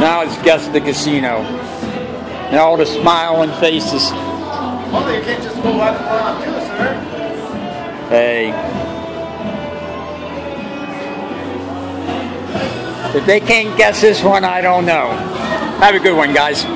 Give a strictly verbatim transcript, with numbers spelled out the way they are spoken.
Now let's guess the casino. And all the smiling faces. Well, you can't just go left and run too, sir. Hey. If they can't guess this one, I don't know. Have a good one, guys.